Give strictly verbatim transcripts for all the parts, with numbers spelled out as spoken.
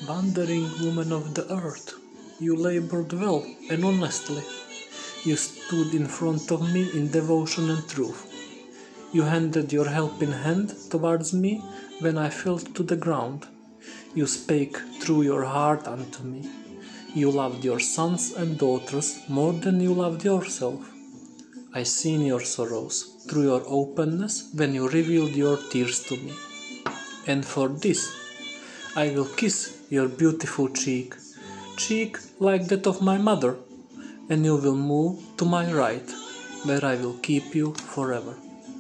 Wandering woman of the earth, you labored well and honestly. You stood in front of me in devotion and truth. You handed your helping hand towards me when I fell to the ground. You spake through your heart unto me. You loved your sons and daughters more than you loved yourself. I seen your sorrows through your openness when you revealed your tears to me. And for this, I will kiss your beautiful cheek, cheek like that of my mother, and you will move to my right, where I will keep you forever.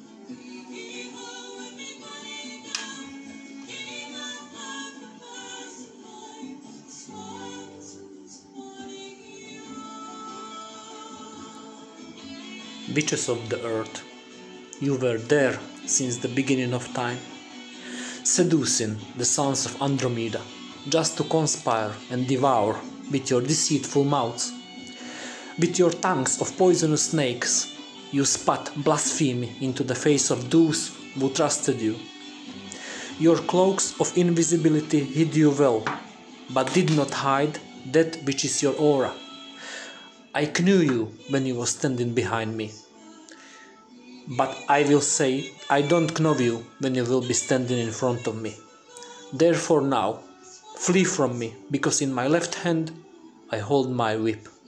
Witches of the earth, you were there since the beginning of time, seducing the sons of Andromeda, just to conspire and devour with your deceitful mouths. With your tongues of poisonous snakes, you spat blasphemy into the face of those who trusted you. Your cloaks of invisibility hid you well, but did not hide that which is your aura. I knew you when you were standing behind me. But I will say, I don't know you when you will be standing in front of me. Therefore now, flee from me, because in my left hand I hold my whip.